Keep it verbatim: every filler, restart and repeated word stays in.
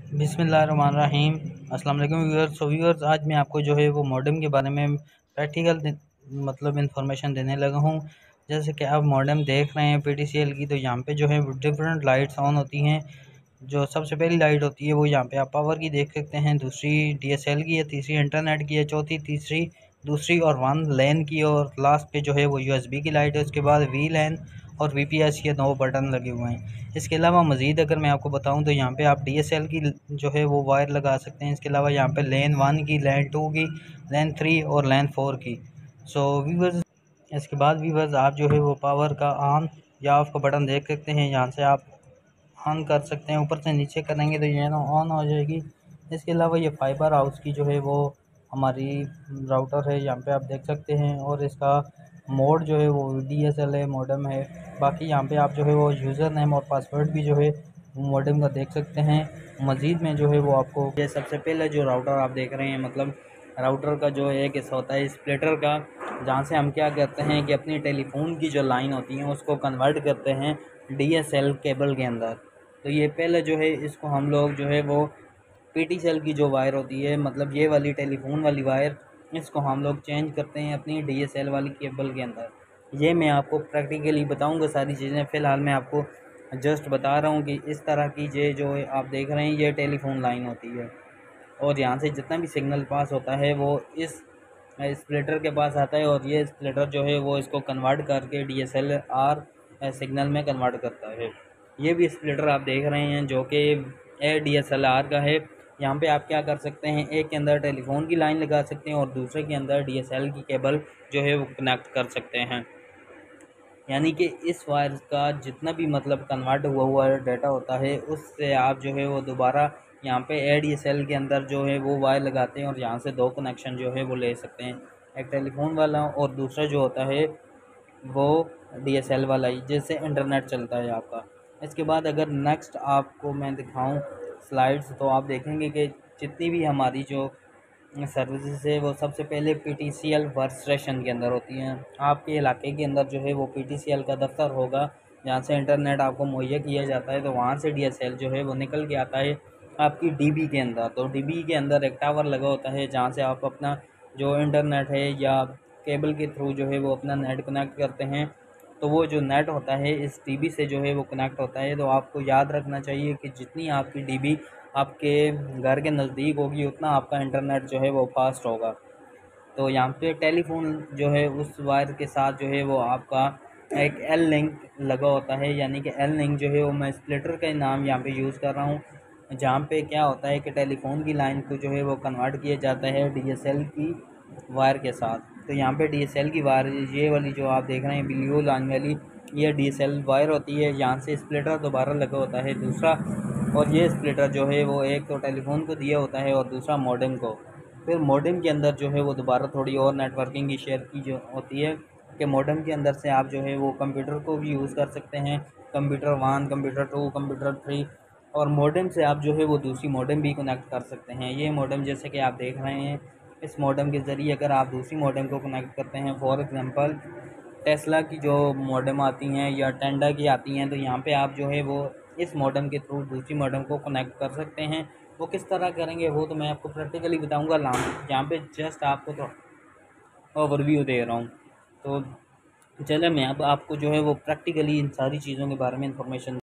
बिस्मिल्लाहिर्रहमानिर्रहीम। अस्सलाम वालेकुम व्यूअर्स। सो व्यूअर्स, आज मैं आपको जो है वो मॉडेम के बारे में प्रैक्टिकल मतलब इन्फॉर्मेशन देने लगा हूँ। जैसे कि आप मॉडेम देख रहे हैं पीटीसीएल की, तो यहाँ पे जो है डिफरेंट लाइट्स ऑन होती हैं। जो सबसे पहली लाइट होती है वो यहाँ पे आप पावर की देख सकते हैं, दूसरी डीएसएल की है, तीसरी इंटरनेट की है, चौथी तीसरी दूसरी और वन लैन की, और लास्ट पे जो है वो यूएसबी की लाइट है। उसके बाद वी लैन और वीपीएस के दो बटन लगे हुए हैं। इसके अलावा मज़ीद अगर मैं आपको बताऊं तो यहाँ पे आप डीएसएल की जो है वो वायर लगा सकते हैं। इसके अलावा यहाँ पे लैन वन की, लैन टू की, लैन थ्री और लैन फोर की। सो व्यूअर्स, इसके बाद व्यूअर्स आप जो है वो पावर का ऑन या ऑफ का बटन देख सकते हैं। यहाँ से आप ऑन कर सकते हैं, ऊपर से नीचे करेंगे तो ये ना ऑन हो जाएगी। इसके अलावा ये फाइबर हाउस की जो है वो हमारी राउटर है, यहाँ पे आप देख सकते हैं। और इसका मोड जो है वो डी एस एल है, मॉडेम है। बाकी यहाँ पे आप जो है वो यूज़र नेम और पासवर्ड भी जो है मॉडेम का देख सकते हैं। मज़ीद में जो है वो आपको ये सबसे पहले जो राउटर आप देख रहे हैं, मतलब राउटर का जो एक हिस्सा होता है स्प्लिटर का, जहाँ से हम क्या करते हैं कि अपनी टेलीफोन की जो लाइन होती है उसको कन्वर्ट करते हैं डीएसएल केबल के अंदर। तो ये पहले जो है इसको हम लोग जो है वो पीटीसीएल की जो वायर होती है, मतलब ये वाली टेलीफोन वाली वायर, इसको हम लोग चेंज करते हैं अपनी डीएसएल वाली केबल के अंदर। ये मैं आपको प्रैक्टिकली बताऊंगा सारी चीज़ें। फ़िलहाल मैं आपको जस्ट बता रहा हूँ कि इस तरह की ये जो आप देख रहे हैं ये टेलीफोन लाइन होती है, और यहाँ से जितना भी सिग्नल पास होता है वो इस स्प्लिटर के पास आता है, और ये स्प्लिटर जो है वो इसको कन्वर्ट करके डीएसएल आर सिग्नल में कन्वर्ट करता है। ये भी स्प्लिटर आप देख रहे हैं जो कि A D S L R का है। यहाँ पे आप क्या कर सकते हैं, एक के अंदर टेलीफोन की लाइन लगा सकते हैं और दूसरे के अंदर डी एस एल की केबल जो है वो कनेक्ट कर सकते हैं। यानी कि इस वायर का जितना भी मतलब कन्वर्ट हुआ हुआ डाटा होता है उससे आप जो है वो दोबारा यहाँ पे ए डी एस एल के अंदर जो है वो वायर लगाते हैं, और यहाँ से दो कनेक्शन जो है वो ले सकते हैं, एक टेलीफोन वाला और दूसरा जो होता है वो डीएसएल वाला ही, जिससे इंटरनेट चलता है आपका। इसके बाद अगर नेक्स्ट आपको मैं दिखाऊं स्लाइड्स, तो आप देखेंगे कि जितनी भी हमारी जो सर्विसेज है वो सबसे पहले पीटीसीएल वर्क स्टेशन के अंदर होती हैं। आपके इलाके के अंदर जो है वो पीटीसीएल का दफ्तर होगा, जहाँ से इंटरनेट आपको मुहैया किया जाता है। तो वहाँ से डीएसएल जो है वो निकल के आता है आपकी डीबी के अंदर। तो डीबी के अंदर एक टावर लगा होता है जहाँ से आप अपना जो इंटरनेट है या केबल के थ्रू जो है वो अपना नेट कनेक्ट करते हैं। तो वो जो नेट होता है इस डीबी से जो है वो कनेक्ट होता है। तो आपको याद रखना चाहिए कि जितनी आपकी डीबी आपके घर के नज़दीक होगी उतना आपका इंटरनेट जो है वो फास्ट होगा। तो यहाँ पे टेलीफोन जो है उस वायर के साथ जो है वो आपका एक एल लिंक लगा होता है, यानी कि एल लिंक जो है वो मैं स्प्लिटर का नाम यहाँ पे यूज़ कर रहा हूँ। जहाँ पे क्या होता है कि टेलीफोन की लाइन को जो है वो कन्वर्ट किया जाता है डीएसएल की वायर के साथ। तो यहाँ पे डीएसएल की वायर ये वाली जो आप देख रहे हैं ब्लू लाइन वाली, ये डीएसएल वायर होती है। यहाँ से स्प्लिटर दोबारा लगा होता है दूसरा, और ये स्प्लिटर जो है वो एक तो टेलीफोन को दिया होता है और दूसरा मॉडेम को। फिर मॉडेम के अंदर जो है वो दोबारा थोड़ी और नेटवर्किंग की शेयर की जो होती है कि मॉडेम के अंदर से आप जो है वो कंप्यूटर को भी यूज़ कर सकते हैं, computer one, computer two, computer three, और मॉडेम से आप जो है वो दूसरी मॉडेम भी कनेक्ट कर सकते हैं। ये मॉडेम जैसे कि आप देख रहे हैं, इस मॉडेम के ज़रिए अगर आप दूसरी मॉडेम को कनेक्ट करते हैं, फॉर एग्ज़ाम्पल टेस्ला की जो मॉडेम आती हैं या टेंडा की आती हैं, तो यहाँ पे आप जो है वो इस मॉडेम के थ्रू दूसरी मॉडेम को कनेक्ट कर सकते हैं। वो किस तरह करेंगे वो तो मैं आपको प्रैक्टिकली बताऊंगा। यहाँ पे जस्ट आपको तो ओवरव्यू दे रहा हूँ। तो चले मैं अब आपको जो है वो प्रैक्टिकली इन सारी चीज़ों के बारे में इंफॉर्मेशन